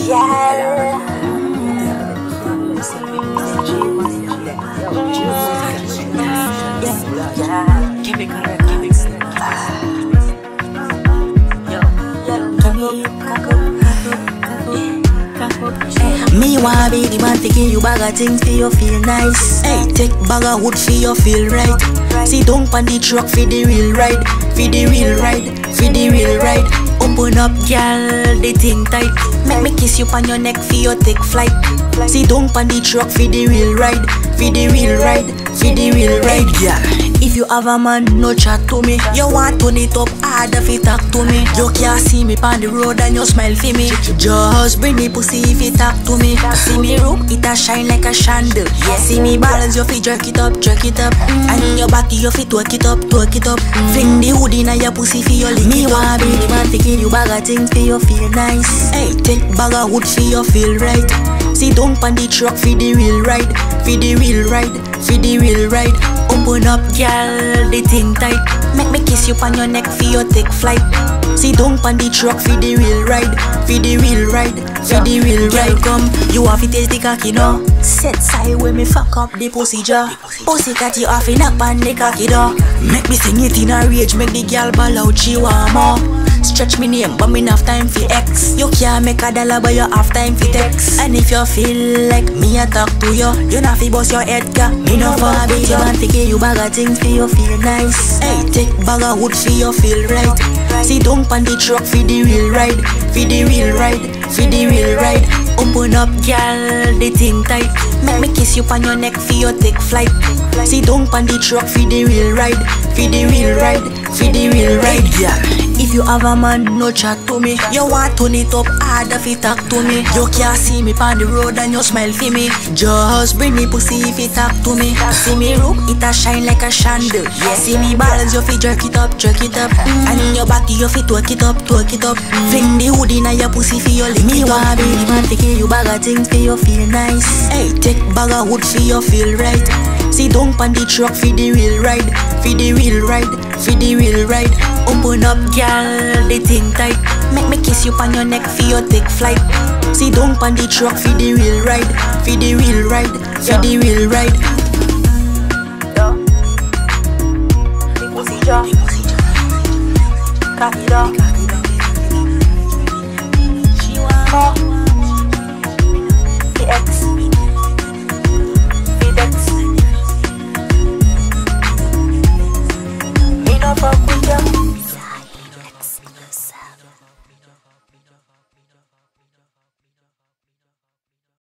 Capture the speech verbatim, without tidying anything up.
Me wanna be the man taking you bag of things for you feel nice. Hey, take bag of wood for you feel right. Sit down pon the truck for the real ride, for the real ride, for the real ride. Open up, girl, the thing tight. Make me kiss you pon your neck for you take flight. Sit down pon the truck for the real ride, for the real ride, for the real ride, girl. If you have a man, no chat to me. You want turn it up hard if you talk to me. You can't see me pon the road and you smile for me. Just bring me pussy if you talk to me. See me room, it a shine like a chandle. Yeah. See me balance, you fit jerk it up, jerk it up. Mm. And in your body, you fit twerk it up, twerk it up. Mm. Fling the hood in your pussy for your lick. Me wanna be the man taking you bag of things for you feel nice. Hey, take bag of wood for you feel right. Sit down pon the truck for the real ride, for the real ride, for the real ride. Open up, girl, the thing tight. Make me kiss you pon your neck for you take flight. Sit down pon the truck for the real ride, for the real ride, for the real ride. Come, you have to taste the cocky now. Set side when me fuck up the pussy jaw. Pussy cat you off in a pan the cocky door. Make me sing it in a rage, make the girl ball out she want more. Stretch me name, but me enough time for X. You can't make a dollar, but you have time for text. And if you feel like me, I talk to you. You not fi bust your head, girl. Me no for a bit. You want to give you bag of things for you feel nice. Hey, take bag of wood for you feel right. Sit down pon the truck for the real ride, for the real ride, for the real ride. Open up, girl, the thing tight. Make me kiss you pon your neck for you take flight. Sit down pon the truck for the real ride, for the real ride, for the real ride, girl. If you have a man, no chat to me. You want turn it up hard if you talk to me. You can't see me pon the road and you smile for me. Just bring me pussy if you talk to me. See me room, it a shine like a chandle. Yeah. See me balance, you fit jerk it up, jerk it up. Mm. And in your body, you fit twerk it up, twerk it up. Mm. Fling the hood in your pussy for you lick me it up. Me wanna be the man taking you bag of things for you feel nice. Hey, take bag of wood for you feel right. Sit down pon the truck for the real ride, for the real ride, for the real ride. Open up, girl, the thing tight. Make me kiss you pon your neck for you take flight. Sit down pon the truck for the real ride, for the real ride, for the real ride.